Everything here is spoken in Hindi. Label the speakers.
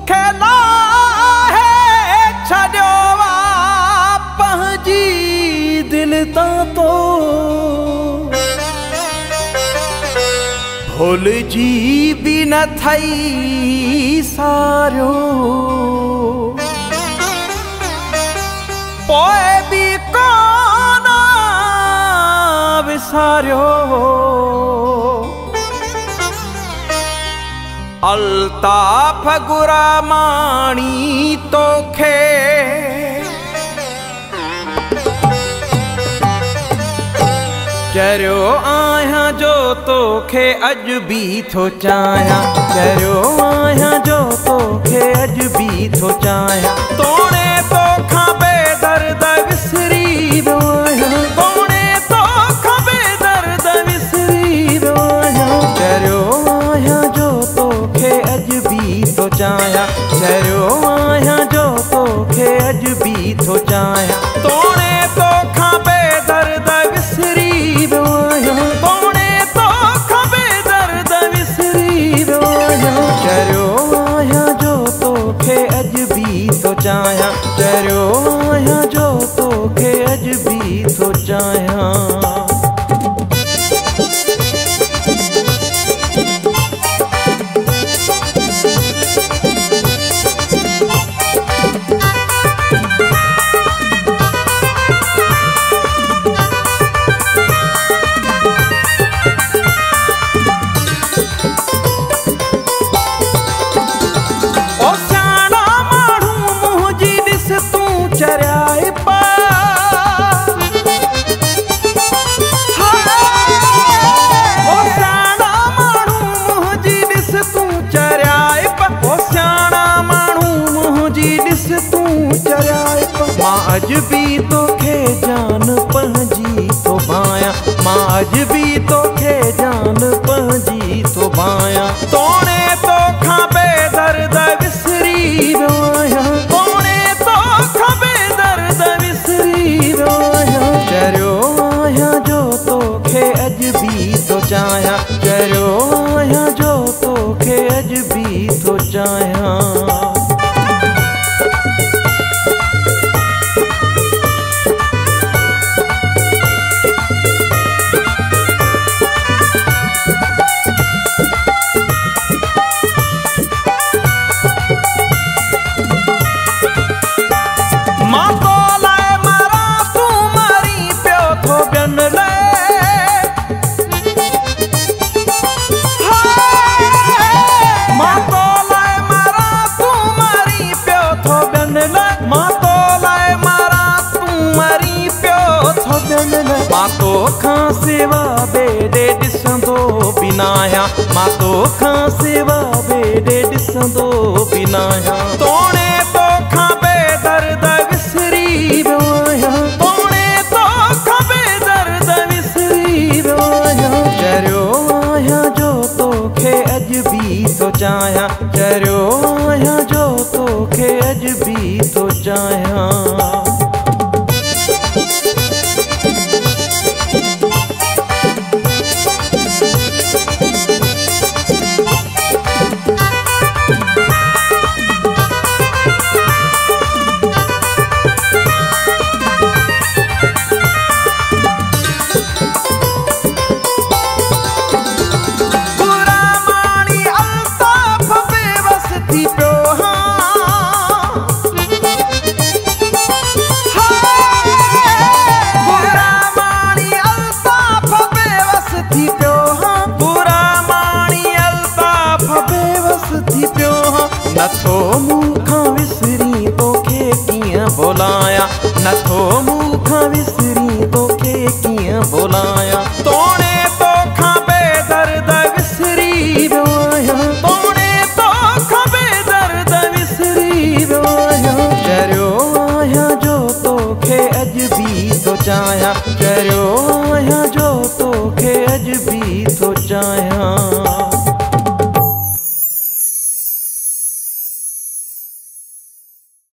Speaker 1: खेला है छड़वा पहुंची दिल तो भूल जी भी न थई सारो पोए भी कोन विसारो अल्ताफ गुरामाणी तोखे चरियो आहियां जो तोखे अॼु बि थो चाहियां चरियो आहियां जो तोखे अॼु बि थो चाहियां तोणे तोखां बेदर्द विसरी वियो आहियां तोणे तोखां बेदर्द विसरी वियो आहियां चरियो आहियां जो तोखे अॼु बि थो चाहियां चरियो आहियां जो तोखे अॼु बि थो चाहियां तोणे तोखां बेदर्द विसरी वियो आहियां तोणे तोखां बेदर्द विसरी वियो आहियां चरियो आहियां जो तोखे अॼु बि थो चाहियां चरियो आहियां जो तोखे अॼु बि थो चाहियां मां अॼु बि तोखे जान पंहिंजी थो भायां मां अॼु बि तोखे जान पंहिंजी थो भायां तोणे तोखां बेदर्द विसरी वियो आहियां तोणे तोखां बेदर्द विसरी वियो आहियां चरियो आहियां जो तोखे अॼु बि थो चाहियां चरियो आहियां जो तोखे अॼु बि थो चाहियां मां तोखां सिवा बेॾे ॾिसंदो बि न आहियां मां तोखां सिवा बेॾे ॾिसंदो बि न आहियां तोणे तोखां बेदर्द विसरी वियो आहियां तोणे तोखां बेदर्द विसरी वियो आहियां चरियो आहियां जो तोखे अॼु बि थो चाहियां चरियो आहियां जो तोखे अॼु बि थो चाहियां